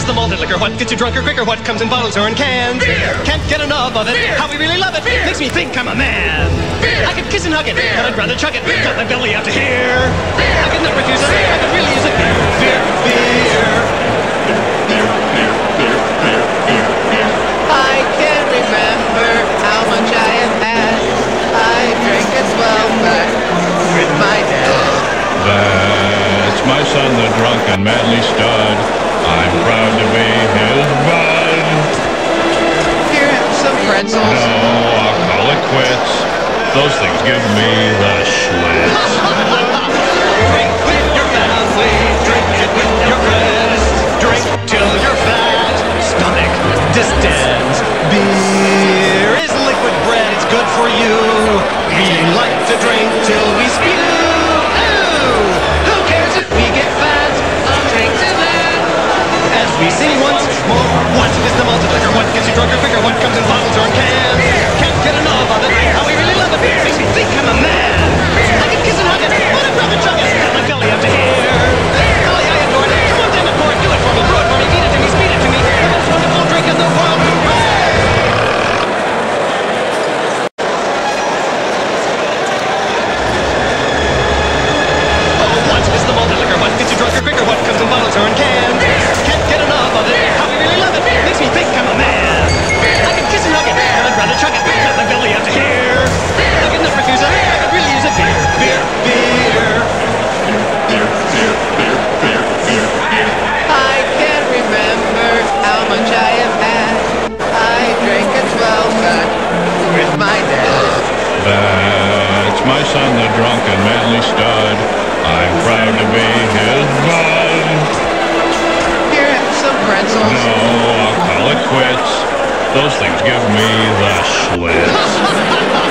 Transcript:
is the malted liquor? What gets you drunker quicker? What comes in bottles or in cans? Beer. Can't get enough of it. Beer. How we really love it. Beer. Makes me think I'm a man. Beer. I could kiss and hug it, Beer. but I'd rather chug it. Beer. Got my belly out to here. Beer. I could not refuse it. Beer. I could really use it. Beer, beer, beer. I can't remember how much I have had. I drank as well back with my dad. That's my son, the drunken manly stud. I'm proud to be his bud. Here have some pretzels. No, I'll call it quits. Those things give me the schlitz. Drink with your family. Drink it with your friends. Drink till you're fat. Stomach distends. Beer is liquid bread. It's good for you. We like to drink till we spew. Ooh, who cares if we get fat? I'll drink to that. As we sing once more, what is the malted liquor? What gets you drunker quicker? What comes in bottles or in cans? Can't get enough of it. How we really love it. Makes me think I'm a man. I can kiss and hug it, but I'd rather chug it. Got my belly up to here. Golly, I adore it. Come on, damn it, pour it, do it for me, brew it for me, feed it to me, speed it to me. The most wonderful drink in the world. Hooray! Oh, what is the malted liquor? What gets you drunker quicker? What comes in bottles or in cans? Can't get enough of it. How we really love it. Makes me think I'm a man. I can kiss and hug it, but I'd rather chug it. Got my belly up to here. I could not refuse it. I could really use it. Beer, beer, beer. I can't remember how much I have had. I drank as well back with my dad. That's my son, the drunken manly stud. I'm proud to be his bud. Here have some pretzels. No, I'll call it quits. Those things give me the schlitz.